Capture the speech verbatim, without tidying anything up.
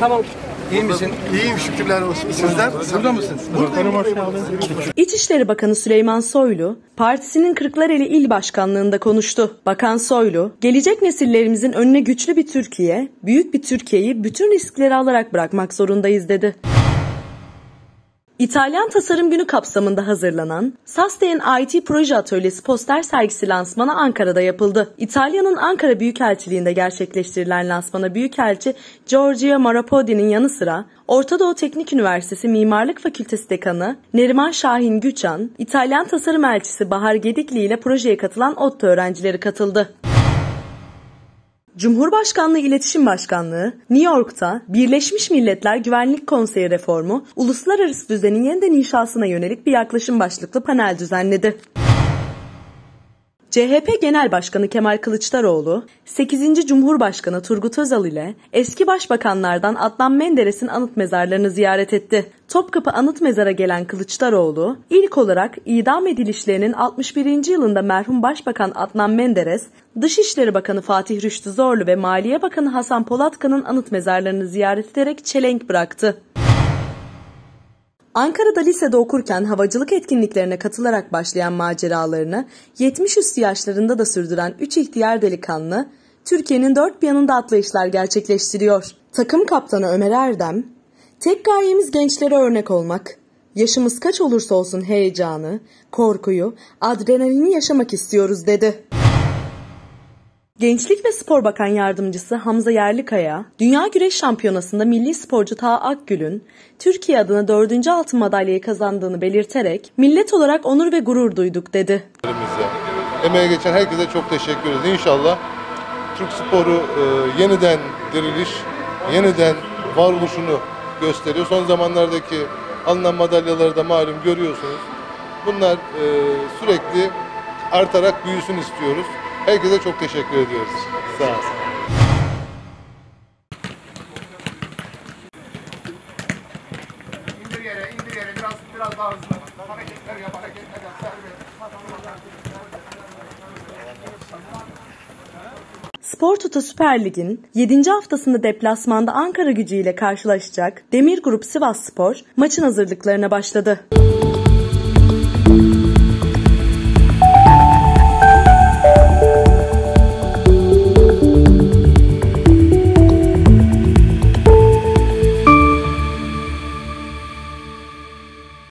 Tamam. İyi misin? İyiyim, şükürler olsun. Sizler? Burada mısın? Buradayım. İçişleri Bakanı Süleyman Soylu, partisinin Kırklareli İl Başkanlığı'nda konuştu. Bakan Soylu, gelecek nesillerimizin önüne güçlü bir Türkiye, büyük bir Türkiye'yi bütün riskleri alarak bırakmak zorundayız dedi. İtalyan Tasarım Günü kapsamında hazırlanan Sustain I T Proje Atölyesi poster sergisi lansmanı Ankara'da yapıldı. İtalya'nın Ankara Büyükelçiliği'nde gerçekleştirilen lansmana Büyükelçi Giorgio Marapodi'nin yanı sıra Orta Doğu Teknik Üniversitesi Mimarlık Fakültesi Dekanı Neriman Şahin Güçan, İtalyan Tasarım Elçisi Bahar Gedikli ile projeye katılan ODTÜ öğrencileri katıldı. Cumhurbaşkanlığı İletişim Başkanlığı, New York'ta Birleşmiş Milletler Güvenlik Konseyi reformu, uluslararası düzenin yeniden inşasına yönelik bir yaklaşım başlıklı panel düzenledi. C H P Genel Başkanı Kemal Kılıçdaroğlu, sekizinci Cumhurbaşkanı Turgut Özal ile eski başbakanlardan Adnan Menderes'in anıt mezarlarını ziyaret etti. Topkapı Anıt Mezar'a gelen Kılıçdaroğlu, ilk olarak idam edilişlerinin altmış birinci yılında merhum Başbakan Adnan Menderes, Dışişleri Bakanı Fatih Rüştü Zorlu ve Maliye Bakanı Hasan Polatkan'ın anıt mezarlarını ziyaret ederek çelenk bıraktı. Ankara'da lisede okurken havacılık etkinliklerine katılarak başlayan maceralarını yetmiş üstü yaşlarında da sürdüren üç ihtiyar delikanlı, Türkiye'nin dört bir yanında atlayışlar gerçekleştiriyor. Takım kaptanı Ömer Erdem, "Tek gayemiz gençlere örnek olmak. Yaşımız kaç olursa olsun heyecanı, korkuyu, adrenalini yaşamak istiyoruz" dedi. Gençlik ve Spor Bakan Yardımcısı Hamza Yerlikaya, Dünya Güreş Şampiyonası'nda milli sporcu Taha Akgül'ün Türkiye adına dördüncü altın madalyayı kazandığını belirterek millet olarak onur ve gurur duyduk dedi. Emeğe geçen herkese çok teşekkür ederiz. İnşallah Türk sporu e, yeniden diriliş, yeniden varoluşunu gösteriyor. Son zamanlardaki alınan madalyaları da malum görüyorsunuz. Bunlar e, sürekli artarak büyüsün istiyoruz. Herkese çok teşekkür ediyoruz. Sağ olun. İndir yere, indir yere. Biraz, biraz daha hızlı. Hareketler yap, hareketler yap. Spor Toto Süper Lig'in yedinci haftasında deplasmanda Ankara Gücü ile karşılaşacak Demir Grup Sivasspor maçın hazırlıklarına başladı.